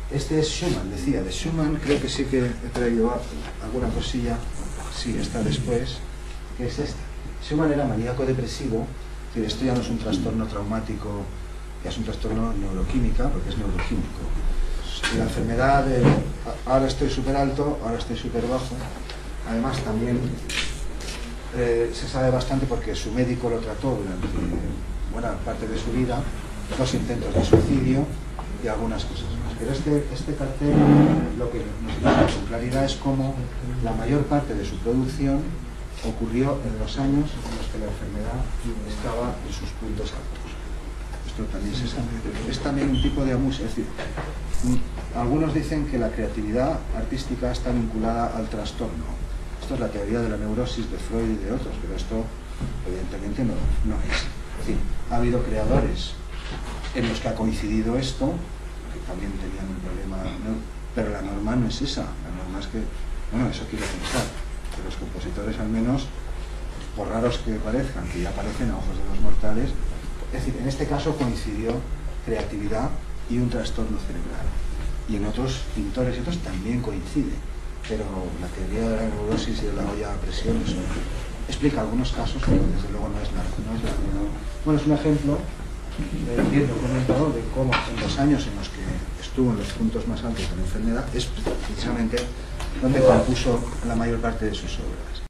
Este es Schumann, decía. De Schumann creo que sí que he traído alguna cosilla, sí, está después, que es esta. Schumann era maníaco depresivo, que esto ya no es un trastorno traumático, ya es un trastorno neuroquímica, porque es neuroquímico. Y la enfermedad de ahora estoy súper alto, ahora estoy súper bajo. Además también se sabe bastante porque su médico lo trató durante buena parte de su vida, los intentos de suicidio y algunas cosas más. Pero este cartel lo que nos indica con claridad es cómo la mayor parte de su producción ocurrió en los años en los que la enfermedad estaba en sus puntos altos. Esto también se sabe. Es también un tipo de amuso, es decir, algunos dicen que la creatividad artística está vinculada al trastorno. Esto es la teoría de la neurosis de Freud y de otros, pero esto evidentemente no es. Es decir, ha habido creadores en los que ha coincidido esto, que también tenían un problema, ¿no? Pero la norma no es esa. La norma es que, bueno, eso quiero pensar, que los compositores al menos, por raros que parezcan, que ya aparecen a ojos de los mortales, es decir, en este caso coincidió creatividad y un trastorno cerebral. Y en otros pintores y otros también coincide. Pero la teoría de la neurosis y de la olla a presión eso explica algunos casos, pero desde luego no es la Bueno, es un ejemplo bien documentado de cómo en los años en los que estuvo en los puntos más altos de la enfermedad es precisamente donde compuso la mayor parte de sus obras.